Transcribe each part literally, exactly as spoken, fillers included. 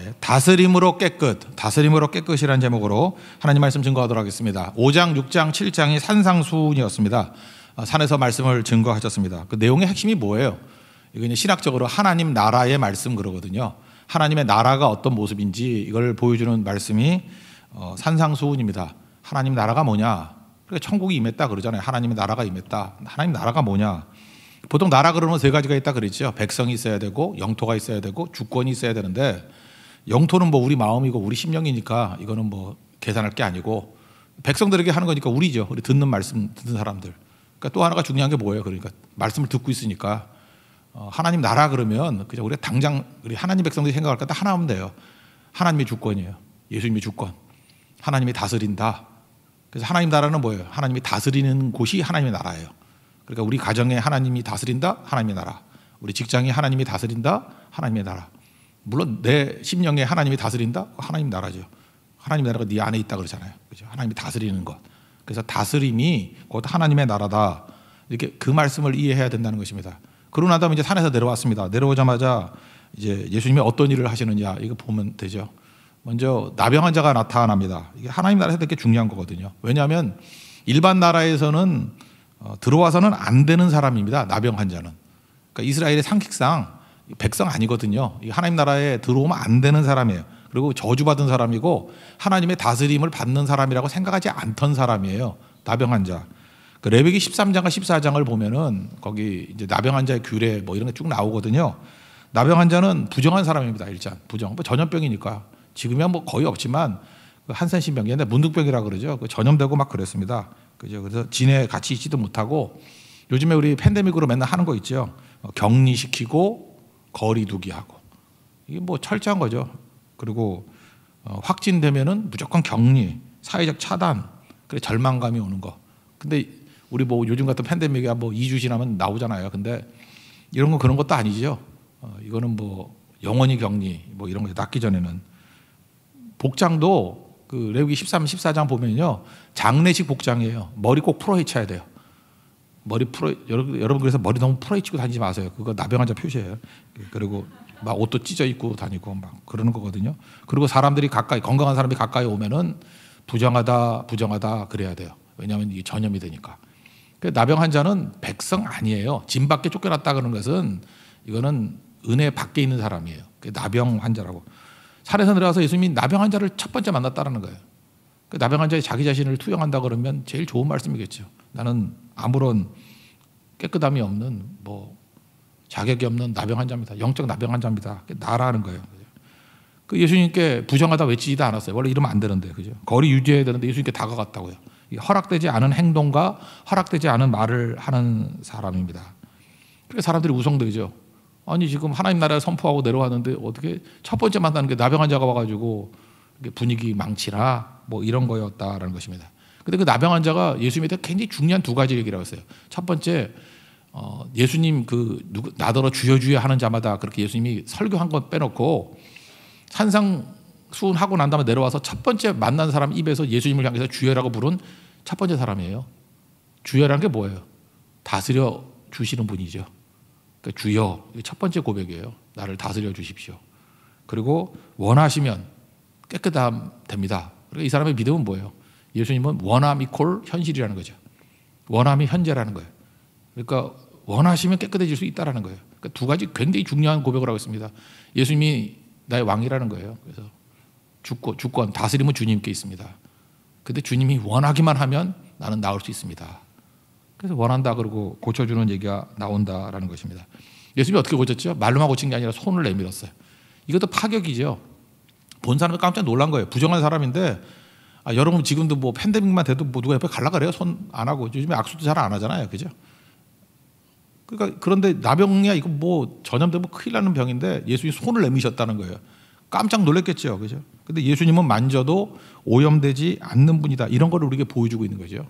다스림으로 깨끗, 다스림으로 깨끗이라는 제목으로 하나님 말씀 증거하도록 하겠습니다. 오 장, 육 장, 칠 장이 산상수훈이었습니다. 산에서 말씀을 증거하셨습니다. 그 내용의 핵심이 뭐예요? 이거 이제 신학적으로 하나님 나라의 말씀 그러거든요. 하나님의 나라가 어떤 모습인지 이걸 보여주는 말씀이 어, 산상수훈입니다. 하나님 나라가 뭐냐? 그러니까 천국이 임했다 그러잖아요. 하나님의 나라가 임했다. 하나님 나라가 뭐냐? 보통 나라 그러면 세 가지가 있다 그랬죠. 백성이 있어야 되고 영토가 있어야 되고 주권이 있어야 되는데, 영토는 뭐 우리 마음이고 우리 심령이니까 이거는 뭐 계산할 게 아니고 백성들에게 하는 거니까 우리죠. 우리 듣는 말씀 듣는 사람들. 그러니까 또 하나가 중요한 게 뭐예요? 그러니까 말씀을 듣고 있으니까 어, 하나님 나라 그러면 그냥 우리가 당장 우리 하나님 백성들이 생각할 때 하나 하면 돼요. 하나님의 주권이에요. 예수님의 주권. 하나님이 다스린다. 그래서 하나님 나라는 뭐예요? 하나님이 다스리는 곳이 하나님의 나라예요. 그러니까 우리 가정에 하나님이 다스린다, 하나님의 나라. 우리 직장에 하나님이 다스린다, 하나님의 나라. 물론 내 심령에 하나님이 다스린다, 하나님 나라죠. 하나님 나라가 네 안에 있다 그러잖아요. 그죠? 하나님이 다스리는 것. 그래서 다스림이 곧 하나님의 나라다. 이렇게 그 말씀을 이해해야 된다는 것입니다. 그러고 나다음 이제 산에서 내려왔습니다. 내려오자마자 이제 예수님이 어떤 일을 하시느냐 이거 보면 되죠. 먼저 나병 환자가 나타납니다. 이게 하나님 나라에서 되게 중요한 거거든요. 왜냐하면 일반 나라에서는 어, 들어와서는 안 되는 사람입니다. 나병 환자는. 그러니까 이스라엘의 상식상 백성 아니거든요. 하나님 나라에 들어오면 안 되는 사람이에요. 그리고 저주받은 사람이고 하나님의 다스림을 받는 사람이라고 생각하지 않던 사람이에요. 나병 환자. 그 레위기 십삼 장과 십사 장을 보면은 거기 이제 나병 환자의 규례 뭐 이런 게 쭉 나오거든요. 나병 환자는 부정한 사람입니다. 일단 부정. 뭐 전염병이니까 지금이야 뭐 거의 없지만 한센신병, 옛날 문둥병이라 그러죠. 그 전염되고 막 그랬습니다. 그죠? 그래서 진에 같이 있지도 못하고 요즘에 우리 팬데믹으로 맨날 하는 거 있죠. 격리시키고 거리두기 하고 이게 뭐 철저한 거죠. 그리고 어, 확진되면은 무조건 격리, 사회적 차단, 그래 절망감이 오는 거. 근데 우리 뭐 요즘 같은 팬데믹이야 뭐 이 주 지나면 나오잖아요. 근데 이런 거 그런 것도 아니죠. 어, 이거는 뭐 영원히 격리 뭐 이런 거 낫기 전에는 복장도 그 레위기 십삼, 십사 장 보면요 장례식 복장이에요. 머리 꼭 풀어헤쳐야 돼요. 머리 풀어 여러분, 여러분 그래서 머리 너무 풀어헤치고 다니지 마세요. 그거 나병 환자 표시예요. 그리고 막 옷도 찢어 입고 다니고 막 그러는 거거든요. 그리고 사람들이 가까이 건강한 사람이 가까이 오면은 부정하다 부정하다 그래야 돼요. 왜냐하면 이게 전염이 되니까. 나병 환자는 백성 아니에요. 진 밖에 쫓겨났다 그러는 것은 이거는 은혜 밖에 있는 사람이에요. 나병 환자라고. 산에서 내려와서 예수님이 나병 환자를 첫 번째 만났다는 거예요. 나병 환자에 자기 자신을 투영한다 그러면 제일 좋은 말씀이겠죠. 나는 아무런 깨끗함이 없는 뭐 자격이 없는 나병 환자입니다. 영적 나병 환자입니다. 나라는 거예요. 그 예수님께 부정하다 외치지도 않았어요. 원래 이러면 안 되는데, 그죠? 거리 유지해야 되는데 예수님께 다가갔다고요. 허락되지 않은 행동과 허락되지 않은 말을 하는 사람입니다. 그러니까 사람들이 우성되죠. 아니 지금 하나님 나라를 선포하고 내려왔는데 어떻게 첫 번째 만나는 게 나병 환자가 와가지고 분위기 망치라 뭐 이런 거였다라는 것입니다. 근데 그 나병 환자가 예수님에 대해 굉장히 중요한 두 가지 얘기라고 했어요. 첫 번째 어, 예수님 그 누구 나더러 주여 주여 하는 자마다 그렇게 예수님이 설교한 건 빼놓고 산상수훈하고 난 다음에 내려와서 첫 번째 만난 사람 입에서 예수님을 향해서 주여라고 부른 첫 번째 사람이에요. 주여라는 게 뭐예요? 다스려 주시는 분이죠. 그러니까 주여, 첫 번째 고백이에요. 나를 다스려 주십시오. 그리고 원하시면 깨끗함 됩니다. 그러니까 이 사람의 믿음은 뭐예요? 예수님은 원함 이퀄 현실이라는 거죠. 원함이 현재라는 거예요. 그러니까 원하시면 깨끗해질 수 있다는 거예요. 그러니까 두 가지 굉장히 중요한 고백을 하고 있습니다. 예수님이 나의 왕이라는 거예요. 그래서 주권, 주권, 다스림은 주님께 있습니다. 근데 주님이 원하기만 하면 나는 나을 수 있습니다. 그래서 원한다 그러고 고쳐주는 얘기가 나온다라는 것입니다. 예수님이 어떻게 고쳤죠? 말로만 고친 게 아니라 손을 내밀었어요. 이것도 파격이죠. 본 사람이 깜짝 놀란 거예요. 부정한 사람인데 아, 여러분 지금도 뭐 팬데믹만 돼도 뭐 누가 옆에 갈라 그래요? 손 안 하고 요즘에 악수도 잘 안 하잖아요, 그죠? 그러니까 그런데 나병이야 이거 뭐 전염되면 큰일 나는 병인데 예수님이 손을 내미셨다는 거예요. 깜짝 놀랐겠죠, 그죠? 근데 예수님은 만져도 오염되지 않는 분이다. 이런 걸 우리에게 보여주고 있는 거죠.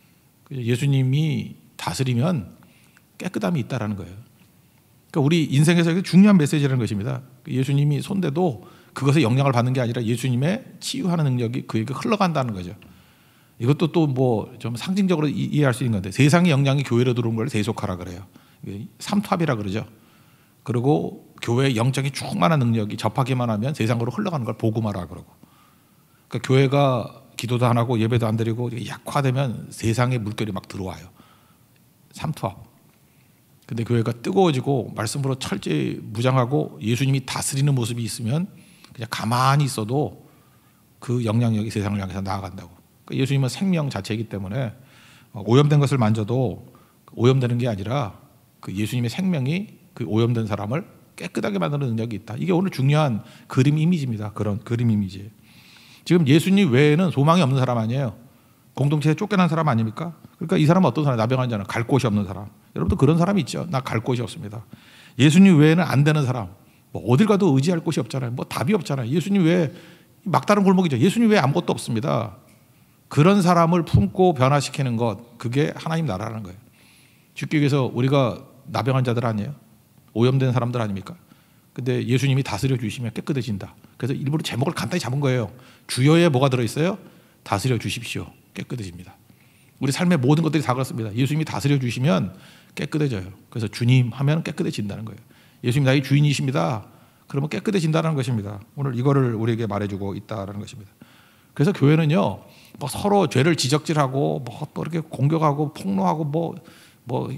예수님이 다스리면 깨끗함이 있다라는 거예요. 그러니까 우리 인생에서 중요한 메시지라는 것입니다. 예수님이 손대도 그것에 영향을 받는 게 아니라 예수님의 치유하는 능력이 그에게 흘러간다는 거죠. 이것도 또 뭐 좀 상징적으로 이해할 수 있는 건데 세상의 영향이 교회로 들어온 걸 세속화라 그래요. 삼탑이라 그러죠. 그리고 교회의 영적인 충만한 능력이 접하기만 하면 세상으로 흘러가는 걸 보고 말아 그러고. 그러니까 교회가 기도도 안 하고 예배도 안 드리고 약화되면 세상의 물결이 막 들어와요. 삼투압. 근데 교회가 뜨거워지고 말씀으로 철저히 무장하고 예수님이 다스리는 모습이 있으면 그냥 가만히 있어도 그 영향력이 세상을 향해서 나아간다고. 그러니까 예수님은 생명 자체이기 때문에 오염된 것을 만져도 오염되는 게 아니라 그 예수님의 생명이 그 오염된 사람을 깨끗하게 만드는 능력이 있다. 이게 오늘 중요한 그림 이미지입니다. 그런 그림 이미지. 지금 예수님 외에는 소망이 없는 사람 아니에요. 공동체에 쫓겨난 사람 아닙니까? 그러니까 이 사람은 어떤 사람? 나병 환자는 갈 곳이 없는 사람. 여러분도 그런 사람이 있죠. 나 갈 곳이 없습니다. 예수님 외에는 안 되는 사람. 뭐 어딜 가도 의지할 곳이 없잖아요. 뭐 답이 없잖아요. 예수님 외에 막다른 골목이죠. 예수님 외에 아무것도 없습니다. 그런 사람을 품고 변화시키는 것, 그게 하나님 나라라는 거예요. 쉽게 얘기해서 우리가 나병 환자들 아니에요? 오염된 사람들 아닙니까? 근데 예수님이 다스려 주시면 깨끗해진다. 그래서 일부러 제목을 간단히 잡은 거예요. 주여에 뭐가 들어있어요? 다스려 주십시오. 깨끗해집니다. 우리 삶의 모든 것들이 다 그렇습니다. 예수님이 다스려 주시면 깨끗해져요. 그래서 주님 하면 깨끗해진다는 거예요. 예수님 나의 주인이십니다. 그러면 깨끗해진다는 것입니다. 오늘 이거를 우리에게 말해주고 있다는 것입니다. 그래서 교회는요, 뭐 서로 죄를 지적질하고 뭐 또 이렇게 공격하고 폭로하고 뭐 뭐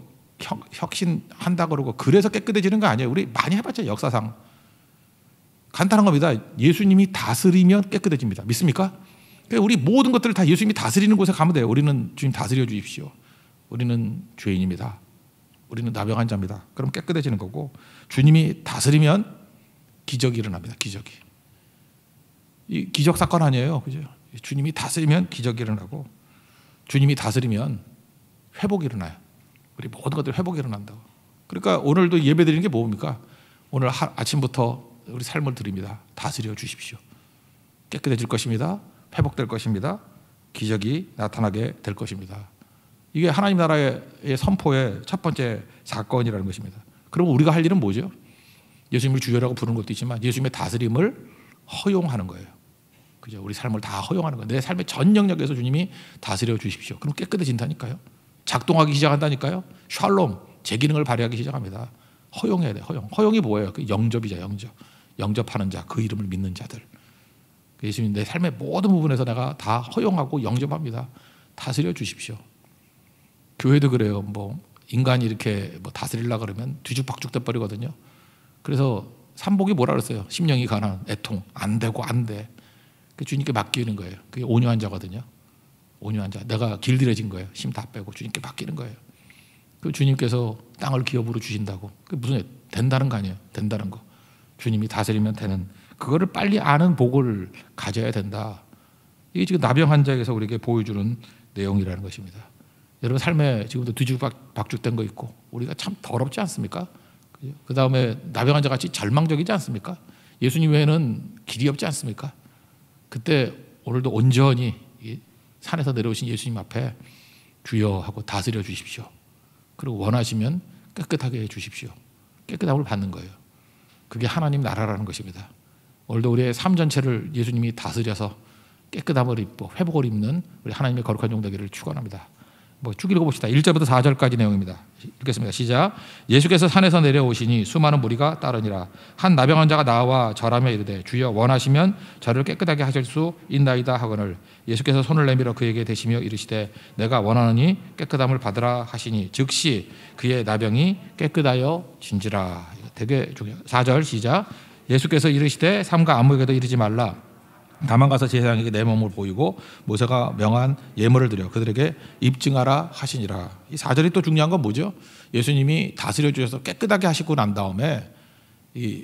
혁신한다 그러고 그래서 깨끗해지는 거 아니에요. 우리 많이 해봤죠, 역사상. 간단한 겁니다. 예수님이 다스리면 깨끗해집니다. 믿습니까? 그러니까 우리 모든 것들을 다 예수님이 다스리는 곳에 가면 돼요. 우리는 주님 다스려 주십시오. 우리는 죄인입니다. 우리는 나병 환자입니다. 그럼 깨끗해지는 거고, 주님이 다스리면 기적이 일어납니다. 기적이. 이 기적 사건 아니에요. 그죠? 주님이 다스리면 기적이 일어나고, 주님이 다스리면 회복이 일어나요. 우리 모든 것들 회복이 일어난다고. 그러니까 오늘도 예배 드리는 게 뭡니까? 오늘 하, 아침부터 우리 삶을 드립니다. 다스려 주십시오. 깨끗해질 것입니다. 회복될 것입니다. 기적이 나타나게 될 것입니다. 이게 하나님 나라의 선포의 첫 번째 사건이라는 것입니다. 그럼 우리가 할 일은 뭐죠? 예수님을 주여라고 부르는 것도 있지만 예수님의 다스림을 허용하는 거예요. 그죠? 우리 삶을 다 허용하는 거예요. 내 삶의 전 영역에서 주님이 다스려 주십시오. 그럼 깨끗해진다니까요. 작동하기 시작한다니까요. 샬롬, 제 기능을 발휘하기 시작합니다. 허용해야 돼. 허용. 허용이 뭐예요? 그 영접이자 영접. 영접하는 자, 그 이름을 믿는 자들. 예수님 내 삶의 모든 부분에서 내가 다 허용하고 영접합니다. 다스려 주십시오. 교회도 그래요. 뭐 인간이 이렇게 뭐 다스리려고 그러면 뒤죽박죽 돼 버리거든요. 그래서 삼복이 뭐라 그랬어요? 심령이 가난 애통, 안 되고 안 돼. 그 주님께 맡기는 거예요. 그게 온유한 자거든요. 온유한 자. 내가 길들여진 거예요. 힘 다 빼고 주님께 맡기는 거예요. 그 주님께서 땅을 기업으로 주신다고. 그게 무슨 된다는 거 아니에요? 된다는 거. 주님이 다스리면 되는. 그거를 빨리 아는 복을 가져야 된다. 이게 지금 나병 환자에서 우리에게 보여주는 내용이라는 것입니다. 여러분 삶에 지금도 뒤죽박죽된 거 있고 우리가 참 더럽지 않습니까? 그 다음에 나병 환자 같이 절망적이지 않습니까? 예수님 외에는 길이 없지 않습니까? 그때 오늘도 온전히 산에서 내려오신 예수님 앞에 주여 하고 다스려 주십시오. 그리고 원하시면 깨끗하게 해 주십시오. 깨끗함을 받는 거예요. 그게 하나님 나라라는 것입니다. 오늘도 우리의 삶 전체를 예수님이 다스려서 깨끗함을 입고 회복을 입는 우리 하나님의 거룩한 종 되기를 축원합니다. 뭐 쭉 읽어봅시다. 일 절부터 사 절까지 내용입니다. 읽겠습니다. 시작. 예수께서 산에서 내려오시니 수많은 무리가 따르니라. 한 나병 환자가 나와 절하며 이르되 주여 원하시면 저를 깨끗하게 하실 수 있나이다 하거늘 예수께서 손을 내밀어 그에게 대시며 이르시되 내가 원하노니 깨끗함을 받으라 하시니 즉시 그의 나병이 깨끗하여 진지라. 되게 중요해요. 사 절 시작. 예수께서 이르시되 삼가 아무에게도 이르지 말라. 다만 가서 제사장에게 내 몸을 보이고 모세가 명한 예물을 드려 그들에게 입증하라 하시니라. 이 사 절이 또 중요한 건 뭐죠? 예수님이 다스려 주셔서 깨끗하게 하시고 난 다음에 이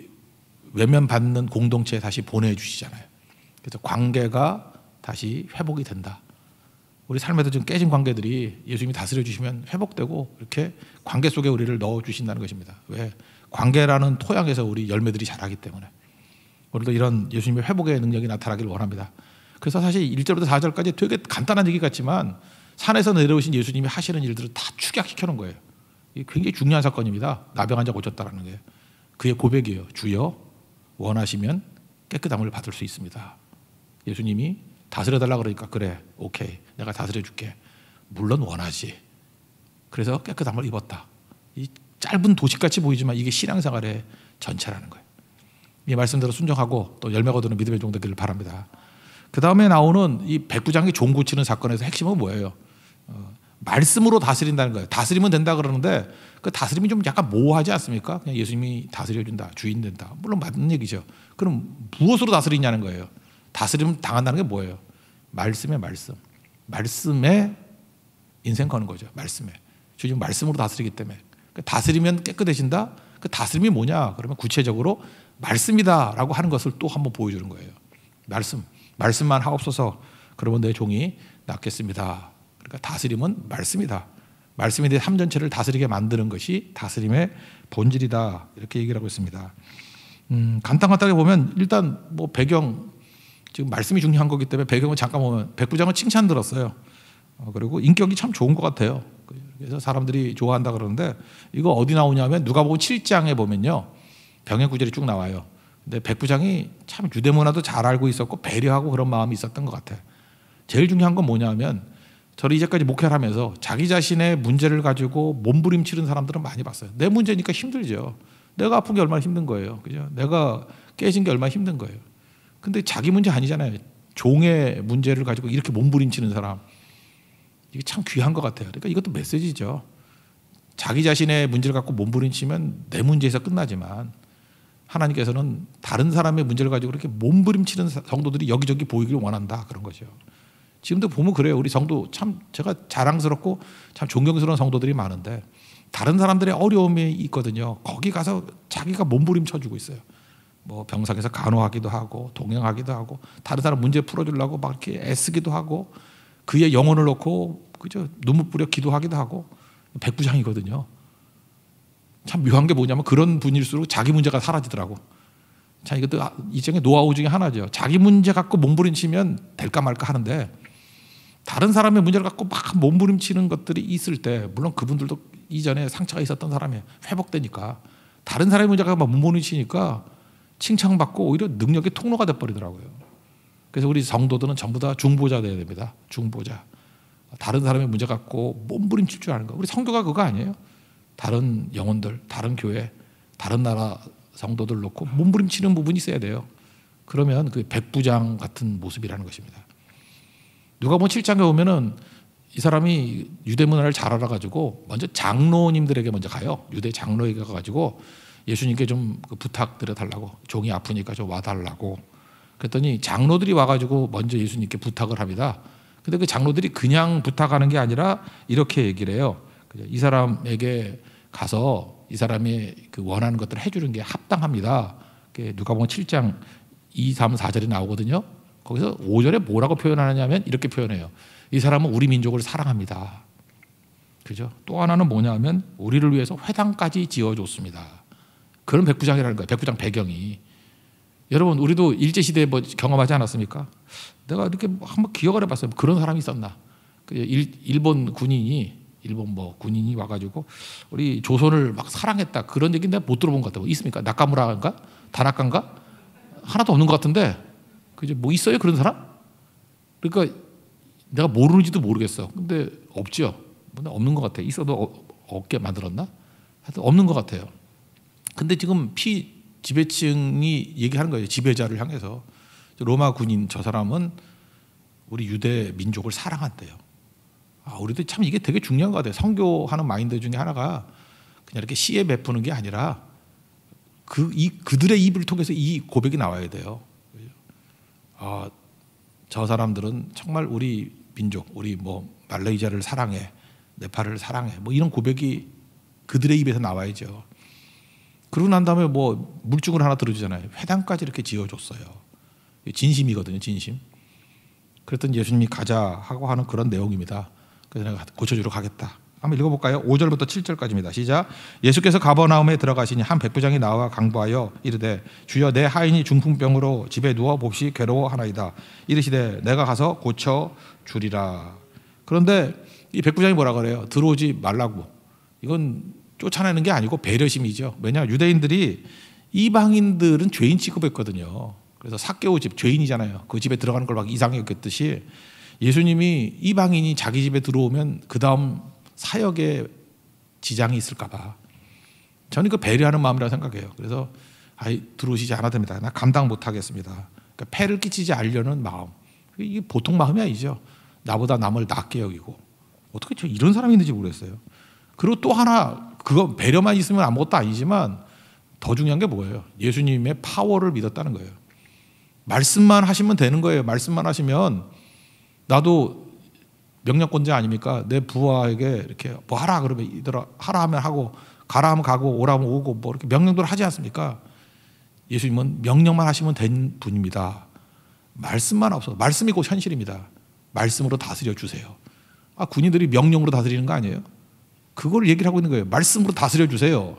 외면받는 공동체에 다시 보내주시잖아요. 그래서 관계가 다시 회복이 된다. 우리 삶에도 좀 깨진 관계들이 예수님이 다스려 주시면 회복되고 이렇게 관계 속에 우리를 넣어 주신다는 것입니다. 왜? 관계라는 토양에서 우리 열매들이 자라기 때문에. 오늘도 이런 예수님의 회복의 능력이 나타나기를 원합니다. 그래서 사실 일 절부터 사 절까지 되게 간단한 얘기 같지만 산에서 내려오신 예수님이 하시는 일들을 다 축약시켜 놓은 거예요. 이게 굉장히 중요한 사건입니다. 나병 환자 고쳤다는 게. 그의 고백이에요. 주여 원하시면 깨끗함을 받을 수 있습니다. 예수님이 다스려달라 그러니까 그래 오케이 내가 다스려줄게. 물론 원하지. 그래서 깨끗함을 입었다. 이 짧은 도식같이 보이지만 이게 신앙생활의 전체라는 거예요. 이 말씀대로 순종하고 또 열매 거두는 믿음의 종 되기를 바랍니다. 그 다음에 나오는 이 백부장이 종 고치는 사건에서 핵심은 뭐예요? 어, 말씀으로 다스린다는 거예요. 다스리면 된다 그러는데 그 다스림이 좀 약간 모호하지 않습니까? 그냥 예수님이 다스려준다, 주인 된다. 물론 맞는 얘기죠. 그럼 무엇으로 다스리냐는 거예요. 다스림 당한다는 게 뭐예요? 말씀의 말씀. 말씀에 인생 거는 거죠. 말씀에. 주님 말씀으로 다스리기 때문에. 다스리면 깨끗해진다? 그 다스림이 뭐냐? 그러면 구체적으로 말씀이다라고 하는 것을 또 한번 보여주는 거예요. 말씀. 말씀만 하옵소서. 그러면 내 종이 낫겠습니다. 그러니까 다스림은 말씀이다. 말씀에 대해 삶 전체를 다스리게 만드는 것이 다스림의 본질이다. 이렇게 얘기를 하고 있습니다. 음, 간단하게 보면 일단 뭐 배경, 지금 말씀이 중요한 거기 때문에 배경을 잠깐 보면 백부장은 칭찬 들었어요. 어, 그리고 인격이 참 좋은 것 같아요. 그래서 사람들이 좋아한다 그러는데 이거 어디 나오냐면 누가복음 칠 장에 보면요. 병의 구절이 쭉 나와요. 근데 백부장이 참 유대 문화도 잘 알고 있었고 배려하고 그런 마음이 있었던 것 같아요. 제일 중요한 건 뭐냐면 저를 이제까지 목회를 하면서 자기 자신의 문제를 가지고 몸부림치는 사람들은 많이 봤어요. 내 문제니까 힘들죠. 내가 아픈 게 얼마나 힘든 거예요. 그죠? 내가 깨진 게 얼마나 힘든 거예요. 근데 자기 문제 아니잖아요. 종의 문제를 가지고 이렇게 몸부림치는 사람. 이게 참 귀한 것 같아요. 그러니까 이것도 메시지죠. 자기 자신의 문제를 갖고 몸부림치면 내 문제에서 끝나지만 하나님께서는 다른 사람의 문제를 가지고 그렇게 몸부림치는 성도들이 여기저기 보이기를 원한다. 그런 거죠. 지금도 보면 그래요. 우리 성도 참 제가 자랑스럽고 참 존경스러운 성도들이 많은데 다른 사람들의 어려움이 있거든요. 거기 가서 자기가 몸부림쳐주고 있어요. 뭐 병상에서 간호하기도 하고 동행하기도 하고 다른 사람 문제 풀어주려고 막 이렇게 애쓰기도 하고 그의 영혼을 놓고 그저 눈물 뿌려 기도하기도 하고 백부장이거든요. 참 묘한 게 뭐냐면 그런 분일수록 자기 문제가 사라지더라고. 자, 이것도 이정의 노하우 중에 하나죠. 자기 문제 갖고 몸부림치면 될까 말까 하는데 다른 사람의 문제를 갖고 막 몸부림치는 것들이 있을 때 물론 그분들도 이전에 상처가 있었던 사람이 회복되니까 다른 사람의 문제가 막 몸부림치니까 칭찬받고 오히려 능력의 통로가 돼버리더라고요. 그래서 우리 성도들은 전부 다 중보자 되어야 됩니다. 중보자. 다른 사람의 문제 갖고 몸부림칠 줄 아는 거. 우리 성도가 그거 아니에요? 다른 영혼들, 다른 교회, 다른 나라 성도들 놓고 몸부림치는 부분이 있어야 돼요. 그러면 그 백부장 같은 모습이라는 것입니다. 누가복음 칠 장에 보면은 이 사람이 유대 문화를 잘 알아가지고 먼저 장로님들에게 먼저 가요. 유대 장로에게 가가지고 예수님께 좀 부탁드려 달라고, 종이 아프니까 좀 와달라고. 그랬더니 장로들이 와가지고 먼저 예수님께 부탁을 합니다. 근데 그 장로들이 그냥 부탁하는 게 아니라 이렇게 얘기를 해요. 이 사람에게 가서 이 사람이 그 원하는 것들을 해주는 게 합당합니다. 누가복음 칠 장 이, 삼, 사 절이 나오거든요. 거기서 오 절에 뭐라고 표현하느냐면 이렇게 표현해요. 이 사람은 우리 민족을 사랑합니다. 그죠? 또 하나는 뭐냐면 우리를 위해서 회당까지 지어줬습니다. 그런 백부장이라는 거예요. 백부장 배경이. 여러분 우리도 일제시대에 뭐 경험하지 않았습니까? 내가 이렇게 한번 기억을 해봤어요. 그런 사람이 있었나? 일, 일본 군인이 일본 뭐 군인이 와가지고 우리 조선을 막 사랑했다 그런 얘기 내가 못 들어본 것 같아요. 있습니까? 나카무라인가? 다나카인가? 하나도 없는 것 같은데 그죠? 뭐 있어요 그런 사람? 그러니까 내가 모르는지도 모르겠어. 근데 없죠. 없는 것 같아. 있어도 어, 없게 만들었나? 하여튼 없는 것 같아요. 근데 지금 피 지배층이 얘기하는 거예요. 지배자를 향해서 로마 군인 저 사람은 우리 유대 민족을 사랑한대요. 아, 우리도 참 이게 되게 중요한 것 같아요. 선교하는 마인드 중에 하나가 그냥 이렇게 시에 베푸는 게 아니라 그, 이, 그들의 입을 통해서 이 고백이 나와야 돼요. 아, 저 사람들은 정말 우리 민족, 우리 뭐 말레이시아를 사랑해, 네팔을 사랑해, 뭐 이런 고백이 그들의 입에서 나와야죠. 그러고 난 다음에 뭐 물증을 하나 들어주잖아요. 회당까지 이렇게 지어줬어요. 진심이거든요, 진심. 그랬더니 예수님이 가자 하고 하는 그런 내용입니다. 그래서 내가 고쳐주러 가겠다. 한번 읽어볼까요? 오 절부터 칠 절까지입니다. 시작. 예수께서 가버나움에 들어가시니 한 백부장이 나와 강구하여 이르되 주여 내 하인이 중풍병으로 집에 누워 몹시 괴로워하나이다. 이르시되 내가 가서 고쳐주리라. 그런데 이 백부장이 뭐라 그래요? 들어오지 말라고. 이건 쫓아내는 게 아니고 배려심이죠. 왜냐 유대인들이 이방인들은 죄인 취급했거든요. 그래서 삭개오 집 죄인이잖아요. 그 집에 들어가는 걸 막 이상하게 여겼듯이 예수님이 이방인이 자기 집에 들어오면 그 다음 사역에 지장이 있을까 봐 저는 그 배려하는 마음이라고 생각해요. 그래서 아이 들어오시지 않아도 됩니다. 나 감당 못하겠습니다. 그러니까 폐를 끼치지 않으려는 마음. 이게 보통 마음이 아니죠. 나보다 남을 낮게 여기고 어떻게 저 이런 사람이 있는지 모르겠어요. 그리고 또 하나 그거 배려만 있으면 아무것도 아니지만 더 중요한 게 뭐예요? 예수님의 파워를 믿었다는 거예요. 말씀만 하시면 되는 거예요. 말씀만 하시면 나도 명령권자 아닙니까? 내 부하에게 이렇게 뭐 하라 그러면 이들아 하라 하면 하고 가라 하면 가고 오라 하면 오고 뭐 이렇게 명령대로 하지 않습니까? 예수님은 명령만 하시면 된 분입니다. 말씀만 없어. 말씀이 곧 현실입니다. 말씀으로 다스려 주세요. 아, 군인들이 명령으로 다스리는 거 아니에요? 그걸 얘기를 하고 있는 거예요. 말씀으로 다스려 주세요.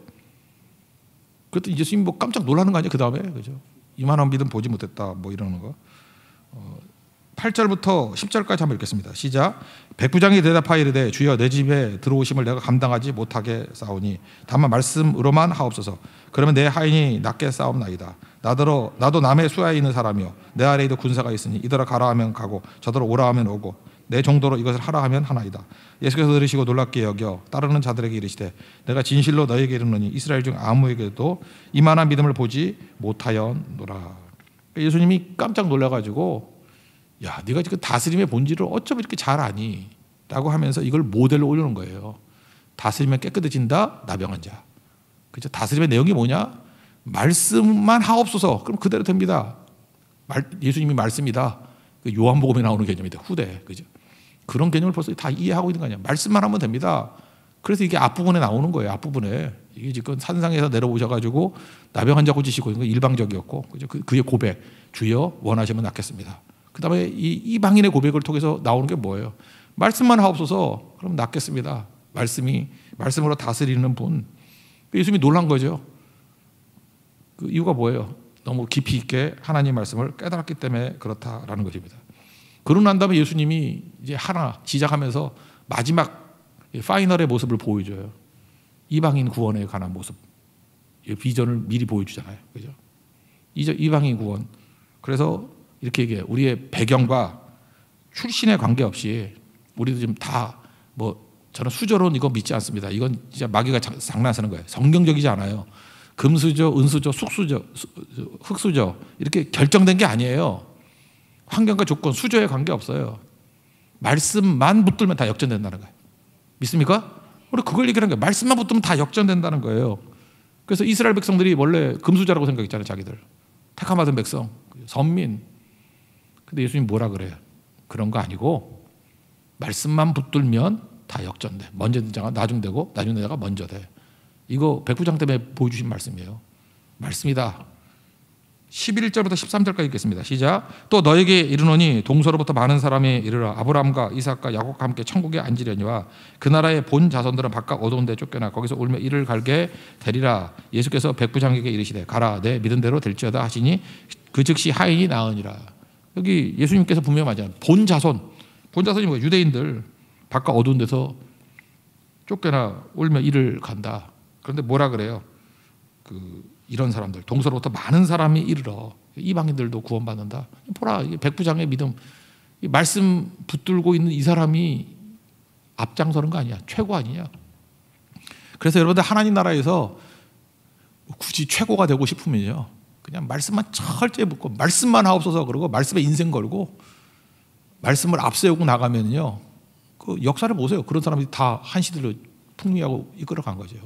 그랬더니 예수님 뭐 깜짝 놀라는 거 아니에요? 그 다음에 그죠? 이만한 믿음 보지 못했다. 뭐 이러는 거. 어, 팔 절부터 십 절까지 한번 읽겠습니다. 시작. 백부장이 대답하여 이르되 주여 내 집에 들어오심을 내가 감당하지 못하게 싸우니 다만 말씀으로만 하옵소서. 그러면 내 하인이 낫게 싸움나이다. 나더러 나도 남의 수하에 있는 사람이요 내 아래에도 군사가 있으니 이더러 가라 하면 가고 저더러 오라 하면 오고 내 정도로 이것을 하라 하면 하나이다. 예수께서 들으시고 놀랍게 여겨 따르는 자들에게 이르시되 내가 진실로 너에게 이르노니 이스라엘 중 아무에게도 이만한 믿음을 보지 못하였노라. 예수님이 깜짝 놀라가지고 야, 네가 지금 다스림의 본질을 어쩜 이렇게 잘 아니? 라고 하면서 이걸 모델로 올려놓은 거예요. 다스리면 깨끗해진다, 나병한 자. 그죠? 다스림의 내용이 뭐냐? 말씀만 하옵소서. 그럼 그대로 됩니다. 말, 예수님이 말씀이다. 그 요한복음에 나오는 개념이다. 후대. 그죠? 그런 개념을 벌써 다 이해하고 있는 거 아니야. 말씀만 하면 됩니다. 그래서 이게 앞부분에 나오는 거예요. 앞부분에. 이게 지금 산상에서 내려오셔가지고 나병한 자 고치시고 이건 일방적이었고, 그죠? 그, 그의 고백. 주여 원하시면 낫겠습니다. 그 다음에 이 이방인의 고백을 통해서 나오는 게 뭐예요? 말씀만 하옵소서. 그럼 낫겠습니다. 말씀이 말씀으로 다스리는 분. 예수님이 놀란 거죠. 그 이유가 뭐예요? 너무 깊이 있게 하나님 말씀을 깨달았기 때문에 그렇다라는 것입니다. 그러고 난 다음에 예수님이 이제 하나 시작하면서 마지막 파이널의 모습을 보여줘요. 이방인 구원에 관한 모습. 비전을 미리 보여주잖아요. 그죠? 이방인 구원. 그래서 이렇게 얘기해요. 우리의 배경과 출신에 관계없이 우리도 지금 다 뭐 저는 수저론 이거 믿지 않습니다. 이건 진짜 마귀가 장난하는 거예요. 성경적이지 않아요. 금수저, 은수저, 숙수저, 흙수저 이렇게 결정된 게 아니에요. 환경과 조건, 수저에 관계없어요. 말씀만 붙들면 다 역전된다는 거예요. 믿습니까? 우리 그걸 얘기하는 거예요. 말씀만 붙들면 다 역전된다는 거예요. 그래서 이스라엘 백성들이 원래 금수저라고 생각했잖아요. 자기들. 택함받은 백성, 선민. 근데 예수님 뭐라 그래요? 그런 거 아니고 말씀만 붙들면 다 역전돼. 먼저 된 자가 나중되고 나중 된 자가 먼저 돼. 이거 백부장 때문에 보여주신 말씀이에요. 말씀이다. 십일 절부터 십삼 절까지 읽겠습니다. 시작. 또 너에게 이르노니 동서로부터 많은 사람이 이르러 아브라함과 이삭과 야곱과 함께 천국에 앉으려니와 그 나라의 본 자손들은 바깥 어두운 데 쫓겨나 거기서 울며 이를 갈게 되리라. 예수께서 백부장에게 이르시되 가라 내 믿은 대로 될지어다 하시니 그 즉시 하인이 나으니라. 여기 예수님께서 분명히 말하잖아요. 본 자손. 본 자손이 뭐예요? 유대인들. 바깥 어두운 데서 쫓겨나 울며 이를 간다. 그런데 뭐라 그래요? 그 이런 사람들, 동서로부터 많은 사람이 이르러 이방인들도 구원받는다. 보라, 이게 백부장의 믿음. 이 말씀 붙들고 있는 이 사람이 앞장서는 거 아니야? 최고 아니냐? 그래서 여러분들 하나님 나라에서 굳이 최고가 되고 싶으면요, 그냥 말씀만 철저히 붙고 말씀만 하옵소서 그러고 말씀에 인생 걸고 말씀을 앞세우고 나가면요, 그 역사를 보세요. 그런 사람들이 다 한 시대를 풍미하고 이끌어간 거죠.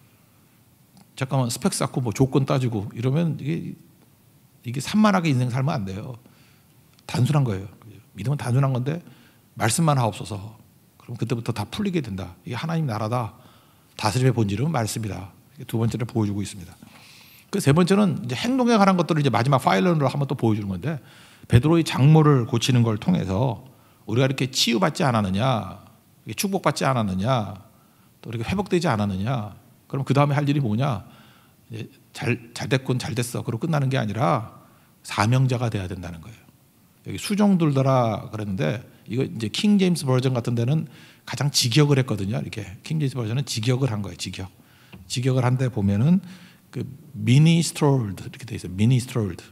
잠깐만 스펙 쌓고 뭐 조건 따지고 이러면 이게 이게 산만하게 인생 살면 안 돼요. 단순한 거예요. 믿음은 단순한 건데 말씀만 하옵소서. 그럼 그때부터 다 풀리게 된다. 이게 하나님 나라다. 다스림의 본질은 말씀이다. 두 번째를 보여주고 있습니다. 그 세 번째는 이제 행동에 관한 것들을 이제 마지막 파일런으로 한번 또 보여주는 건데, 베드로의 장모를 고치는 걸 통해서 우리가 이렇게 치유받지 않았느냐, 축복받지 않았느냐, 또 이렇게 회복되지 않았느냐. 그럼 그 다음에 할 일이 뭐냐? 잘, 잘 됐군, 잘 됐어. 그러고 끝나는 게 아니라 사명자가 돼야 된다는 거예요. 여기 수종들더라 그랬는데, 이거 이제 킹 제임스 버전 같은 데는 가장 직역을 했거든요. 이렇게 킹 제임스 버전은 직역을 한 거예요. 직역. 직역을 한 데 보면은 그 ministered 이렇게 돼 있어요. ministered.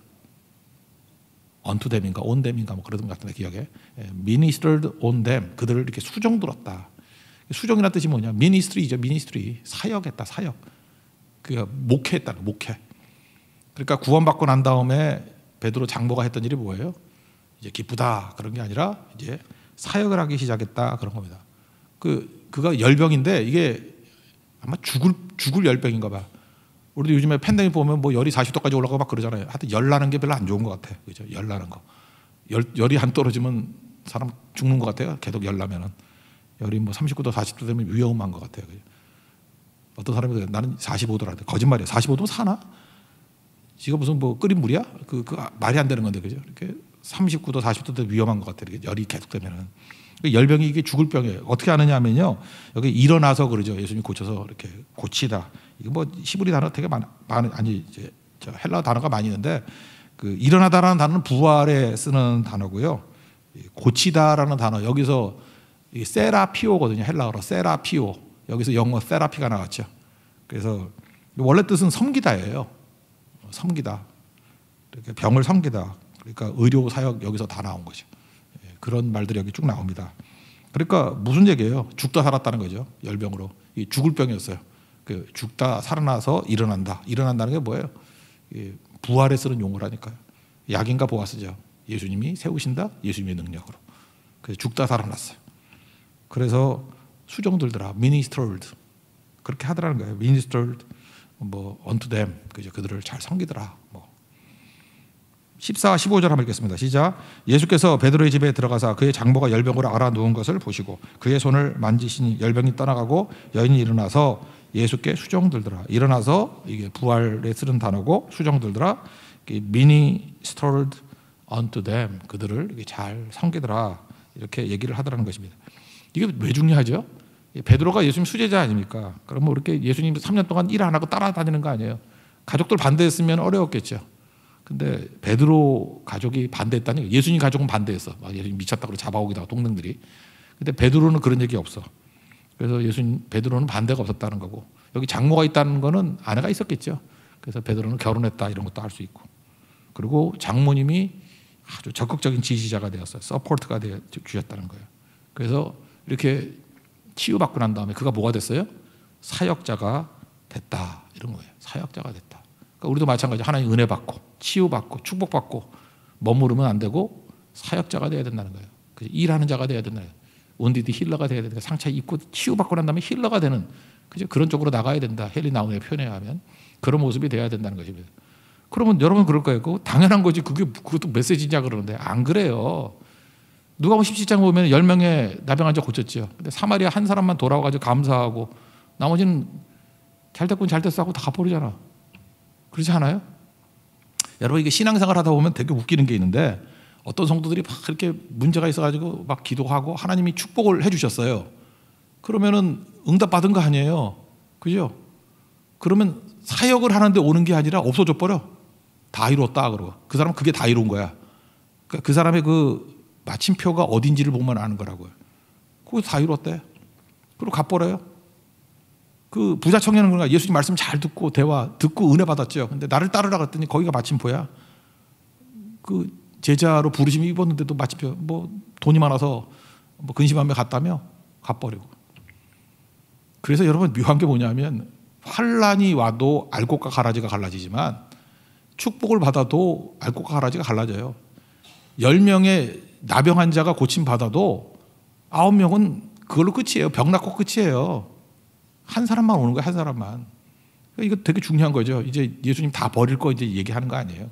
unto them인가 on them인가 뭐 그런 것 같은데 기억에. ministered on them. 그들을 이렇게 수종 들었다. 수종이라는 뜻이 뭐냐? ministry죠. ministry. 사역했다. 사역. 그 목회했다는 목회. 그러니까 구원받고 난 다음에 베드로 장로가 했던 일이 뭐예요? 이제 기쁘다 그런 게 아니라 이제 사역을 하기 시작했다 그런 겁니다. 그 그가 열병인데 이게 아마 죽을 죽을 열병인가 봐. 우리도 요즘에 팬데믹 보면 뭐 열이 사십 도까지 올라가고 막 그러잖아요. 하여튼 열 나는 게 별로 안 좋은 것 같아. 그죠? 열 나는 거. 열 열이 안 떨어지면 사람 죽는 것 같아요. 계속 열 나면은 열이 뭐 삼십구 도 사십 도 되면 위험한 것 같아요. 그죠? 어떤 사람이 나는 사십오 도라는데 거짓말이야. 사십오 도면 사나? 지가 무슨 뭐 끓인 물이야? 그, 그 말이 안 되는 건데 그죠? 이렇게 삼십구 도 사십 도 되 위험한 것 같아요. 열이 계속되면은 열병이 이게 죽을 병이에요. 어떻게 아느냐면요. 여기 일어나서 그러죠. 예수님이 고쳐서 이렇게 고치다. 이거 뭐 히브리 단어 되게 많, 많 아니 이제 저 헬라 단어가 많이 있는데 그 일어나다라는 단어는 부활에 쓰는 단어고요. 고치다라는 단어 여기서 이 세라피오거든요. 헬라어로 세라피오. 여기서 영어 세라피가 나왔죠. 그래서 원래 뜻은 섬기다예요. 섬기다. 이렇게 병을 섬기다. 그러니까 의료 사역 여기서 다 나온 거죠. 그런 말들이 여기 쭉 나옵니다. 그러니까 무슨 얘기예요? 죽다 살았다는 거죠. 열병으로. 이 죽을 병이었어요. 그 죽다 살아나서 일어난다. 일어난다는 게 뭐예요? 부활에 쓰는 용어라니까요. 약인가 보아스죠. 예수님이 세우신다. 예수님의 능력으로. 그래서 죽다 살아났어요. 그래서 수종 들더라. ministered. 그렇게 하더라는 거예요. ministered 뭐 unto them. 그죠? 그들을 잘 섬기더라. 뭐. 십사, 십오 절 한번 읽겠습니다. 시작. 예수께서 베드로의 집에 들어가사 그의 장모가 열병으로 앓아 누운 것을 보시고 그의 손을 만지시니 열병이 떠나가고 여인이 일어나서 예수께 수종들더라. 일어나서 이게 부활에 쓰는 단어고 수종들더라. ministered unto them. 그들을 이렇게 잘 섬기더라. 이렇게 얘기를 하더라는 것입니다. 이게 왜 중요하죠? 베드로가 예수님 수제자 아닙니까? 그럼 뭐 이렇게 예수님 삼 년 동안 일 안 하고 따라다니는 거 아니에요? 가족들 반대했으면 어려웠겠죠. 근데 베드로 가족이 반대했다니. 예수님 가족은 반대했어. 막 예수님 미쳤다고 잡아오기다가 동생들이. 근데 베드로는 그런 얘기 없어. 그래서 예수님 베드로는 반대가 없었다는 거고 여기 장모가 있다는 거는 아내가 있었겠죠. 그래서 베드로는 결혼했다 이런 것도 알 수 있고 그리고 장모님이 아주 적극적인 지지자가 되었어요. 서포트가 되어 주셨다는 거예요. 그래서 이렇게 치유받고 난 다음에 그가 뭐가 됐어요? 사역자가 됐다 이런 거예요. 사역자가 됐다. 그러니까 우리도 마찬가지. 하나님 은혜 받고 치유받고 축복받고 머무르면 안 되고 사역자가 돼야 된다는 거예요. 일하는 자가 돼야 된다는 거예요. 원디디 힐러가 돼야 된다. 상처 입고 치유받고 난 다음에 힐러가 되는 그죠? 그런 쪽으로 나가야 된다. 헬리 나운의 표현에 하면 그런 모습이 돼야 된다는 것입니다. 그러면 여러분 그럴 거예요. 그거 당연한 거지. 그게 그것도 메시지냐 그러는데 안 그래요. 누가복음 십칠 장 보면 열 명의 나병 환자 고쳤죠. 근데 사마리아 한 사람만 돌아와가지고 감사하고 나머지는 잘 됐군 잘 됐어 하고 다 가버리잖아. 그렇지 않아요? 여러분 이게 신앙생활 하다 보면 되게 웃기는 게 있는데 어떤 성도들이 막 이렇게 문제가 있어가지고 막 기도하고 하나님이 축복을 해주셨어요. 그러면은 응답받은 거 아니에요. 그죠? 그러면 사역을 하는데 오는 게 아니라 없어져 버려. 다 이뤘다 그러고 그 사람은 그게 다 이룬 거야. 그러니까 그 사람의 그 마침표가 어딘지를 보면 아는 거라고요. 그거 다 이뤘대. 그리고 갚버려요. 그 부자 청년은 그런가 예수님 말씀 잘 듣고 대화 듣고 은혜 받았죠. 근데 나를 따르라 그랬더니 거기가 마침표야. 그 제자로 부르심이 입었는데도 마침표 뭐 돈이 많아서 뭐 근심하며 갔다며 갚버리고. 그래서 여러분 묘한 게 뭐냐면 환란이 와도 알곡과 가라지가 갈라지지만 축복을 받아도 알곡과 가라지가 갈라져요. 열 명의 나병 환자가 고침 받아도 아홉 명은 그걸로 끝이에요. 병 낫고 끝이에요. 한 사람만 오는 거예요. 한 사람만. 이거 되게 중요한 거죠. 이제 예수님 다 버릴 거 이제 얘기하는 거 아니에요.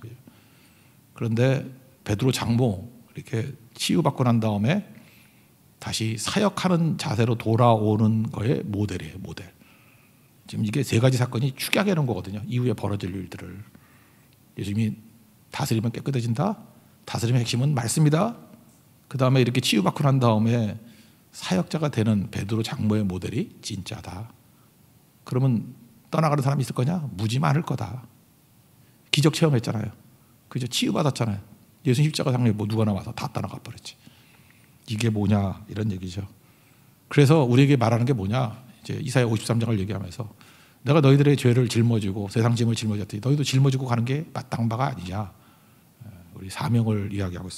그런데 베드로 장모 이렇게 치유받고 난 다음에 다시 사역하는 자세로 돌아오는 거의 모델이에요. 모델. 지금 이게 세 가지 사건이 축약해 놓은 거거든요. 이후에 벌어질 일들을. 예수님이 다스리면 깨끗해진다. 다스림의 핵심은 말씀이다. 그 다음에 이렇게 치유받고 난 다음에 사역자가 되는 베드로 장모의 모델이 진짜다. 그러면 떠나가는 사람이 있을 거냐? 무지 많을 거다. 기적 체험했잖아요. 그죠? 치유받았잖아요. 예수님 십자가 장례 뭐 누가 나와서 다 떠나가 버렸지. 이게 뭐냐 이런 얘기죠. 그래서 우리에게 말하는 게 뭐냐? 이제 이사야 오십삼 장을 얘기하면서 내가 너희들의 죄를 짊어지고 세상 짐을 짊어졌더니 너희도 짊어지고 가는 게 마땅한 바가 아니냐. 우리 사명을 이야기하고 있습니다.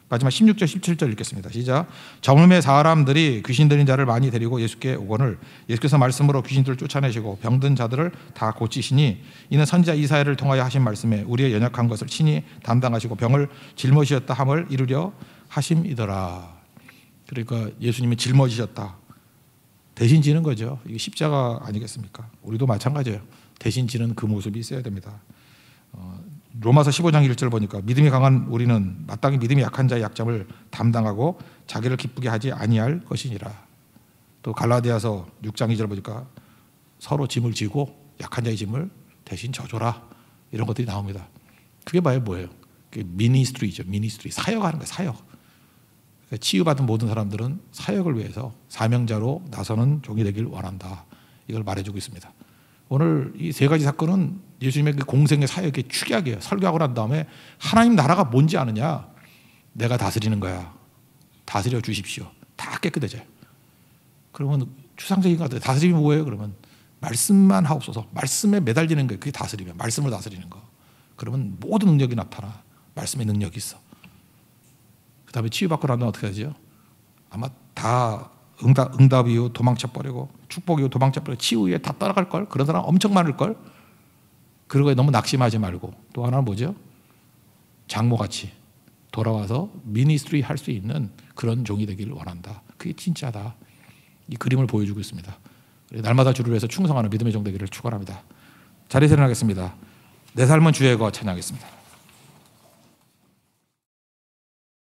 마지막 십육 절 십칠 절 읽겠습니다. 시작. 저물매 사람들이 귀신 들린 자를 많이 데리고 예수께 오거늘 예수께서 말씀으로 귀신들을 쫓아내시고 병든 자들을 다 고치시니 이는 선지자 이사야를 통하여 하신 말씀에 우리의 연약한 것을 친히 담당하시고 병을 짊어지셨다 함을 이루려 하심이더라. 그러니까 예수님이 짊어지셨다. 대신 지는 거죠. 이게 십자가 아니겠습니까? 우리도 마찬가지예요. 대신 지는 그 모습이 있어야 됩니다. 어, 로마서 십오 장 일 절 보니까 믿음이 강한 우리는 마땅히 믿음이 약한 자의 약점을 담당하고 자기를 기쁘게 하지 아니할 것이니라. 또 갈라디아서 육 장 이 절 보니까 서로 짐을 지고 약한 자의 짐을 대신 져줘라. 이런 것들이 나옵니다. 그게 뭐예요? 그게 미니스트리죠. 미니스트리. 사역하는 거예요. 사역. 그러니까 치유받은 모든 사람들은 사역을 위해서 사명자로 나서는 종이 되길 원한다. 이걸 말해주고 있습니다. 오늘 이 세 가지 사건은 예수님의 그 공생의 사역의 축약이에요. 설교하고 난 다음에 하나님 나라가 뭔지 아느냐? 내가 다스리는 거야. 다스려 주십시오. 다 깨끗해져요. 그러면 추상적인 것 같아요. 다스림이 뭐예요? 그러면 말씀만 하옵소서. 말씀에 매달리는 거예요. 그게 다스리면 말씀을 다스리는 거. 그러면 모든 능력이 나타나. 말씀의 능력이 있어. 그 다음에 치유받고 나면 어떻게 하죠? 아마 다 응답, 응답 이후 도망쳐버리고 축복 이후 도망쳐버리고 치유 이후에 다 따라갈걸? 그런 사람 엄청 많을걸? 그런 거에 너무 낙심하지 말고 또 하나는 뭐죠? 장모같이 돌아와서 미니스트리 할 수 있는 그런 종이 되기를 원한다. 그게 진짜다. 이 그림을 보여주고 있습니다. 날마다 주를 위해서 충성하는 믿음의 종 되기를 축원합니다. 자리에서 일어나겠습니다. 내 삶은 주의 거 찬양하겠습니다.